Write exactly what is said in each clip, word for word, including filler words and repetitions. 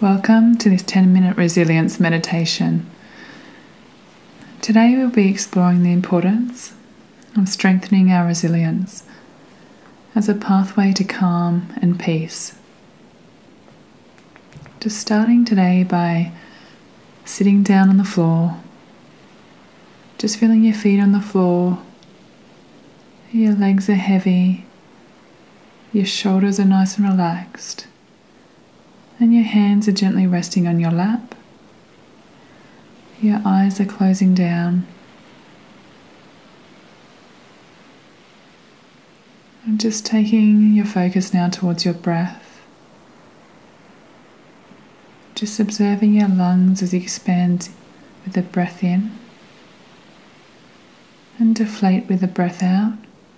Welcome to this ten minute resilience meditation. Today we'll be exploring the importance of strengthening our resilience as a pathway to calm and peace. Just starting today by sitting down on the floor, just feeling your feet on the floor, your legs are heavy, your shoulders are nice and relaxed, and your hands are gently resting on your lap. Your eyes are closing down. And just taking your focus now towards your breath. Just observing your lungs as you expand with the breath in and deflate with the breath out.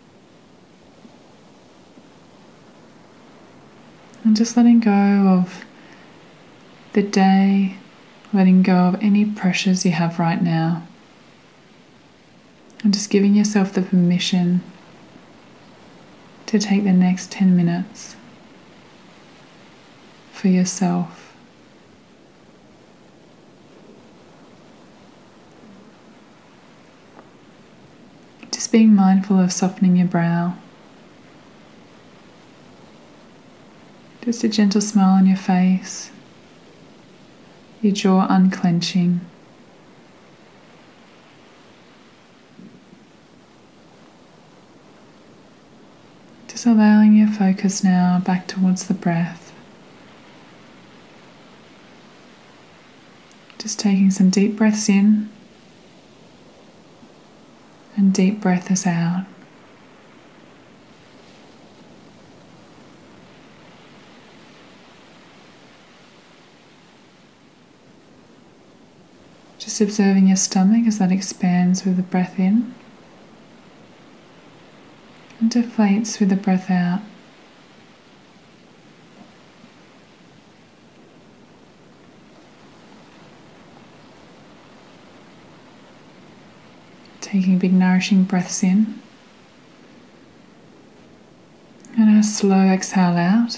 And just letting go of the day, letting go of any pressures you have right now. And just giving yourself the permission to take the next ten minutes for yourself. Just being mindful of softening your brow. Just a gentle smile on your face, your jaw unclenching. Just allowing your focus now back towards the breath. Just taking some deep breaths in and deep breaths out. Just observing your stomach as that expands with the breath in and deflates with the breath out. Taking big nourishing breaths in and a slow exhale out.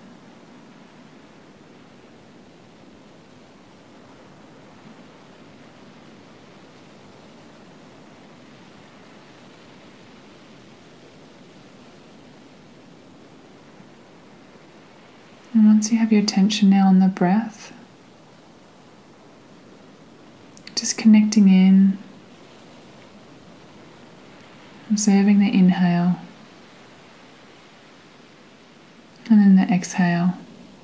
And once you have your attention now on the breath, just connecting in, observing the inhale and then the exhale.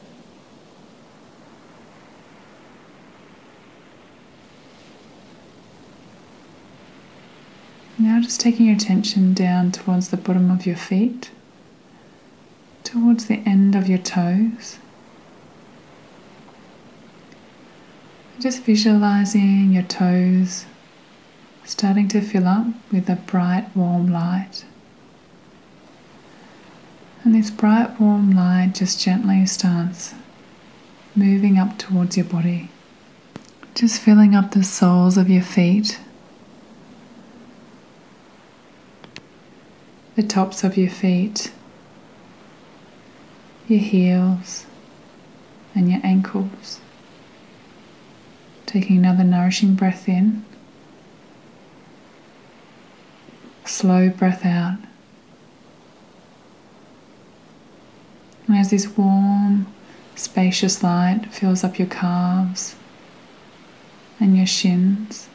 Now just taking your attention down towards the bottom of your feet, towards the end of your toes. Just visualizing your toes starting to fill up with a bright, warm light. And this bright, warm light just gently starts moving up towards your body, just filling up the soles of your feet, the tops of your feet, your heels and your ankles. Taking another nourishing breath in, slow breath out. And as this warm, spacious light fills up your calves and your shins,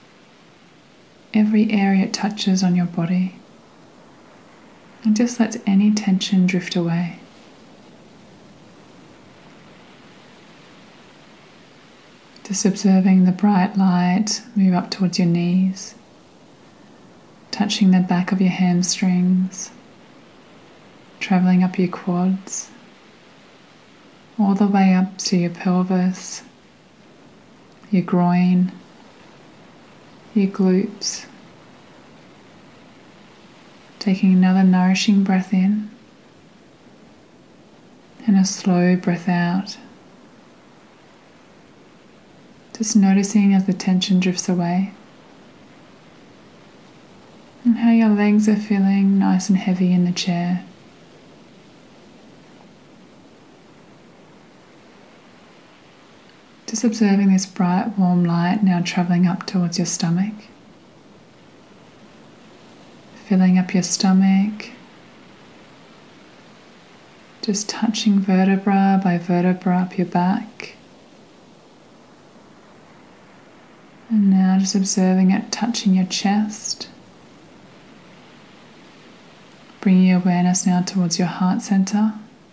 every area it touches on your body, and just lets any tension drift away. Just observing the bright light move up towards your knees, touching the back of your hamstrings, traveling up your quads, all the way up to your pelvis, your groin, your glutes. Taking another nourishing breath in and a slow breath out. Just noticing as the tension drifts away and how your legs are feeling nice and heavy in the chair. Just observing this bright, warm light now traveling up towards your stomach, filling up your stomach, just touching vertebra by vertebra up your back. And now just observing it touching your chest, bringing your awareness now towards your heart center.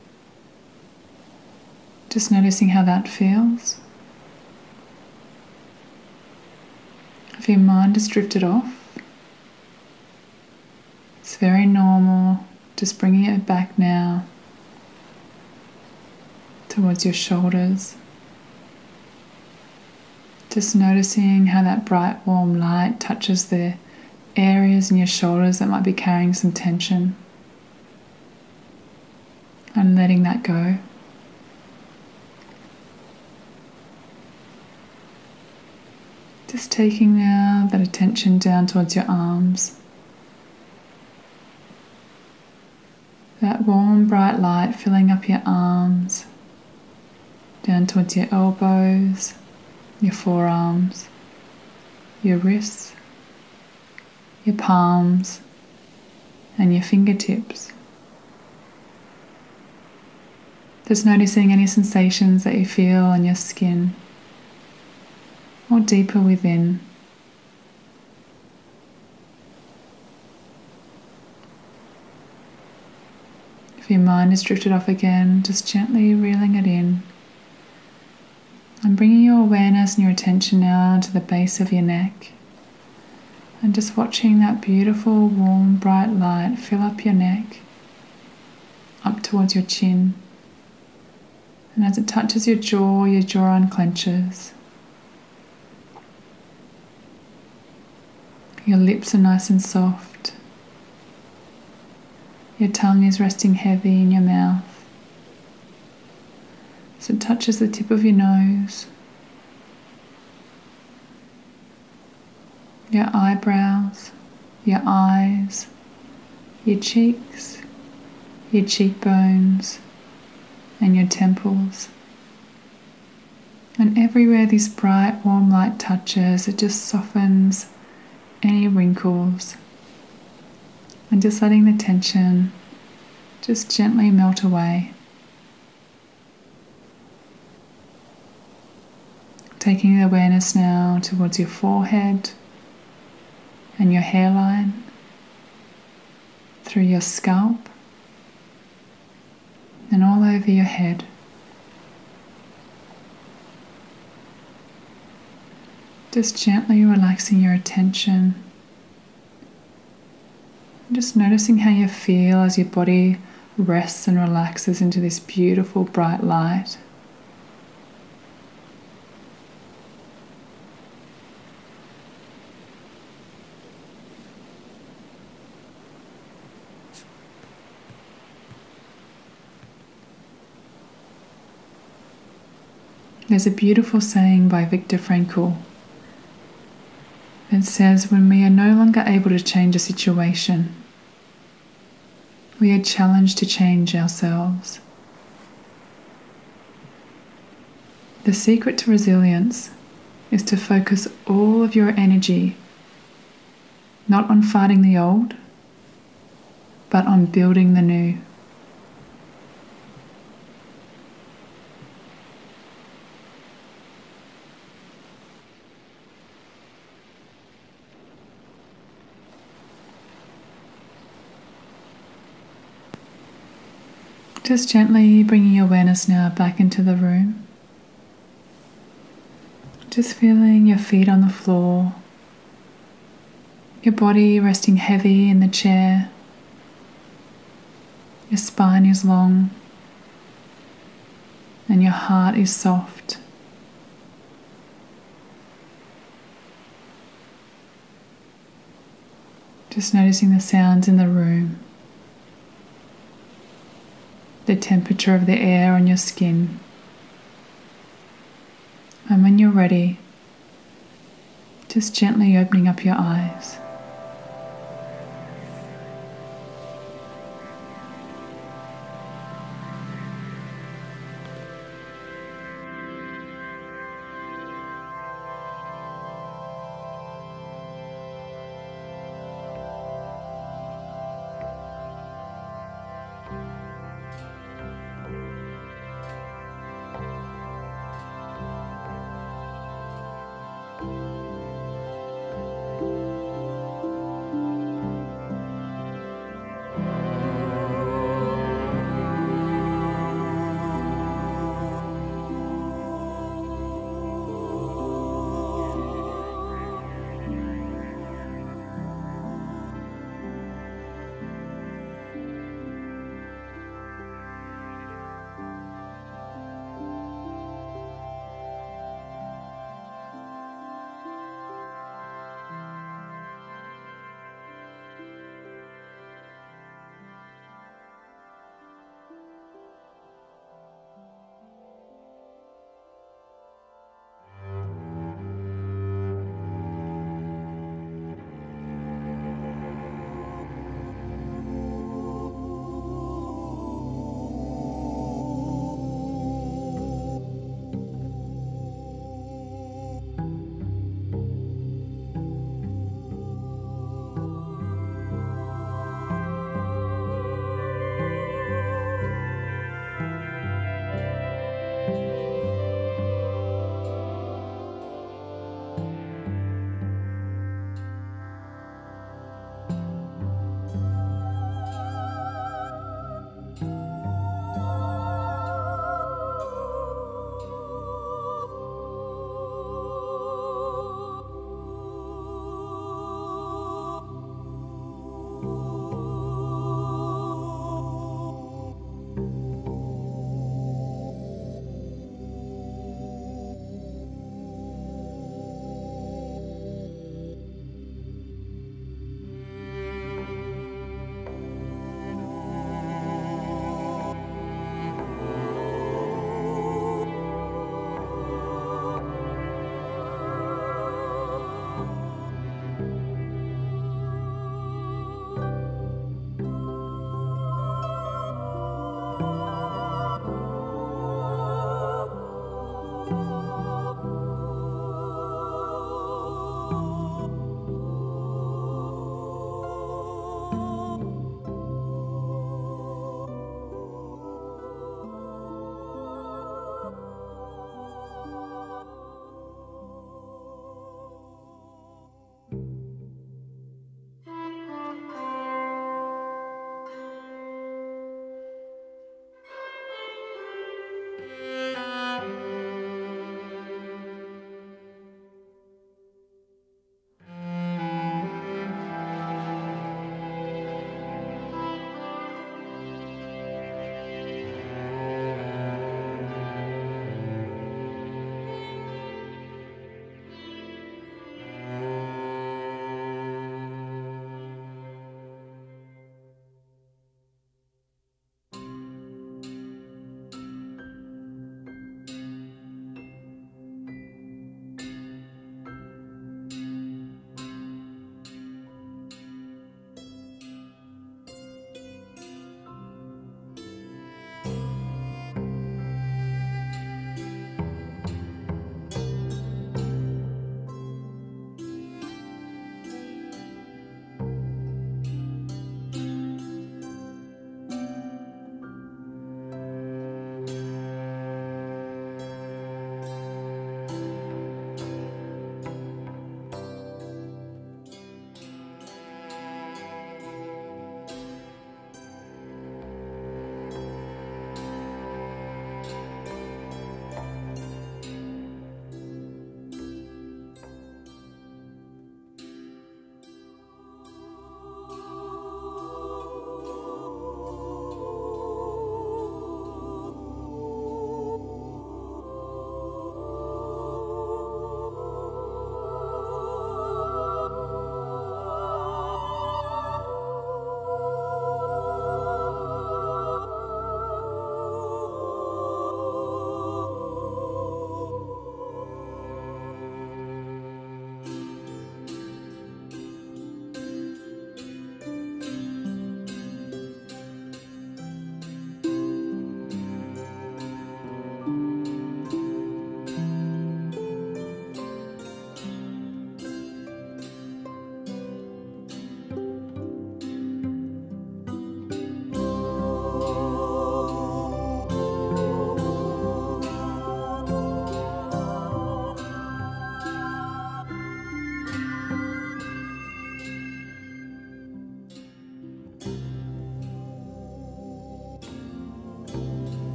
Just noticing how that feels. If your mind has drifted off, it's very normal. Just bringing it back now towards your shoulders. Just noticing how that bright, warm light touches the areas in your shoulders that might be carrying some tension, and letting that go. Just taking now that attention down towards your arms. That warm, bright light filling up your arms, down towards your elbows, your forearms, your wrists, your palms, and your fingertips. Just noticing any sensations that you feel on your skin or deeper within. If your mind is drifted off again, just gently reeling it in and bringing your awareness and your attention now to the base of your neck, and just watching that beautiful, warm, bright light fill up your neck, up towards your chin. And as it touches your jaw, your jaw unclenches. Your lips are nice and soft. Your tongue is resting heavy in your mouth. So it touches the tip of your nose, your eyebrows, your eyes, your cheeks, your cheekbones, and your temples. And everywhere this bright, warm light touches, it just softens any wrinkles, and just letting the tension just gently melt away. Taking the awareness now towards your forehead and your hairline, through your scalp, and all over your head. Just gently relaxing your attention. Just noticing how you feel as your body rests and relaxes into this beautiful bright light. There's a beautiful saying by Viktor Frankl that says, when we are no longer able to change a situation, we are challenged to change ourselves. The secret to resilience is to focus all of your energy not on fighting the old, but on building the new. Just gently bringing your awareness now back into the room. Just feeling your feet on the floor, your body resting heavy in the chair, your spine is long, and your heart is soft. Just noticing the sounds in the room, the temperature of the air on your skin. And when you're ready, just gently opening up your eyes.